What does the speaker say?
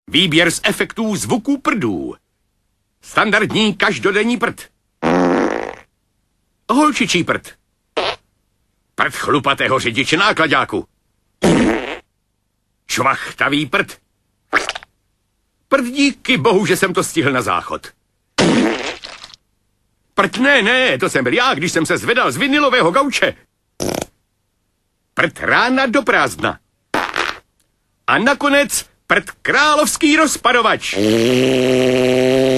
Výběr z efektů zvuků prdů. Standardní každodenní prd. Holčičí prd. Prd chlupatého řidiče náklaďáku. Čvachtavý prd. Prd díky bohu, že jsem to stihl na záchod. Prd ne, to jsem byl já, když jsem se zvedal z vinilového gauče. Prd rána do prázdna. A nakonec prd královský rozpadovač.